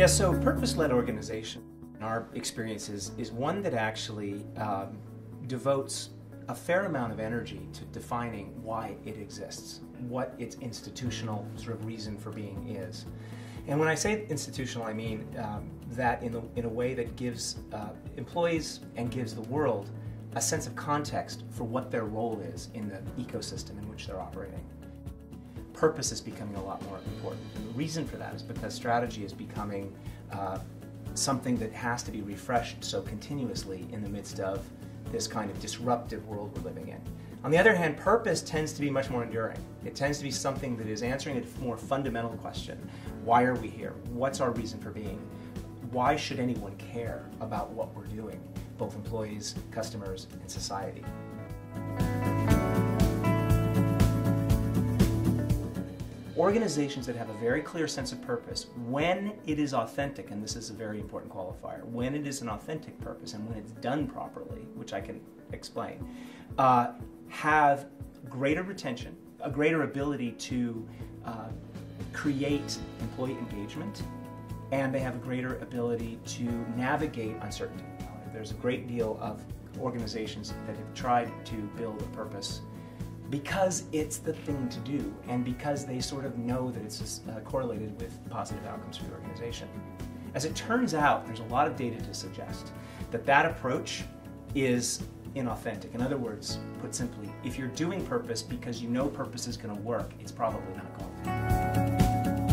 Yeah, so purpose-led organization, in our experience, is one that actually devotes a fair amount of energy to defining why it exists, what its institutional sort of reason for being is. And when I say institutional, I mean that in a way that gives employees and gives the world a sense of context for what their role is in the ecosystem in which they're operating. Purpose is becoming a lot more important. And the reason for that is because strategy is becoming something that has to be refreshed so continuously in the midst of this kind of disruptive world we're living in. On the other hand, purpose tends to be much more enduring. It tends to be something that is answering a more fundamental question. Why are we here? What's our reason for being? Why should anyone care about what we're doing, both employees, customers, and society? Organizations that have a very clear sense of purpose, when it is authentic, and this is a very important qualifier, when it is an authentic purpose and when it's done properly, which I can explain, have greater retention, a greater ability to create employee engagement, and they have a greater ability to navigate uncertainty. There's a great deal of organizations that have tried to build a purpose because it's the thing to do and because they sort of know that it's correlated with positive outcomes for the organization. As it turns out, there's a lot of data to suggest that that approach is inauthentic. In other words, put simply, if you're doing purpose because you know purpose is going to work, it's probably not going to.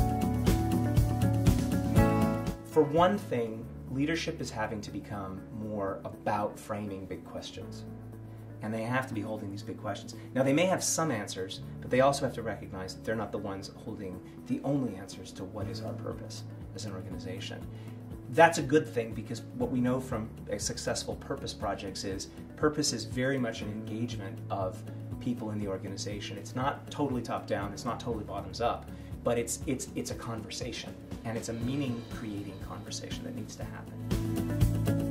For one thing, leadership is having to become more about framing big questions. And they have to be holding these big questions. Now, they may have some answers, but they also have to recognize that they're not the ones holding the only answers to what is our purpose as an organization. That's a good thing because what we know from successful purpose projects is purpose is very much an engagement of people in the organization. It's not totally top-down, it's not totally bottoms-up, but it's a conversation, and it's a meaning-creating conversation that needs to happen.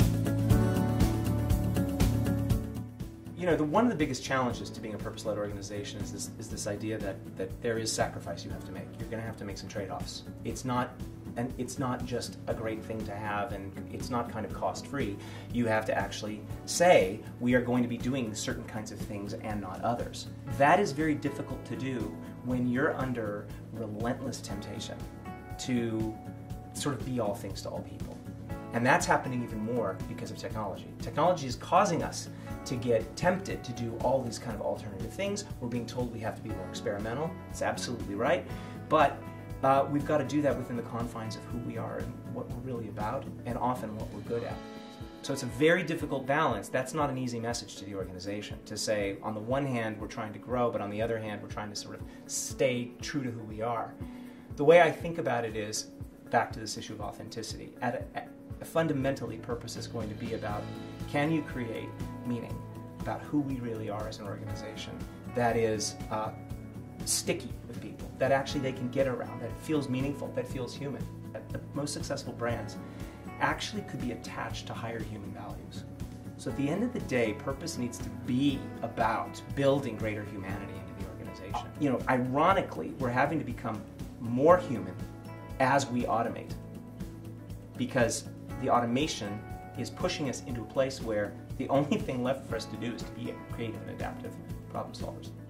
You know, one of the biggest challenges to being a purpose-led organization is this idea that there is sacrifice you have to make. You're going to have to make some trade-offs. It's not just a great thing to have, and it's not kind of cost-free. You have to actually say, we are going to be doing certain kinds of things and not others. That is very difficult to do when you're under relentless temptation to sort of be all things to all people. And that's happening even more because of technology. Technology is causing us to get tempted to do all these kind of alternative things. We're being told we have to be more experimental. It's absolutely right. But we've got to do that within the confines of who we are and what we're really about, and often what we're good at. So it's a very difficult balance. That's not an easy message to the organization, to say, on the one hand, we're trying to grow, but on the other hand, we're trying to sort of stay true to who we are. The way I think about it is, back to this issue of authenticity. Fundamentally, purpose is going to be about, can you create meaning about who we really are as an organization that is sticky with people, that actually they can get around, that feels meaningful, that feels human. The most successful brands actually could be attached to higher human values. So at the end of the day, purpose needs to be about building greater humanity into the organization. You know, ironically, we're having to become more human as we automate, because the automation is pushing us into a place where the only thing left for us to do is to be creative and adaptive problem solvers.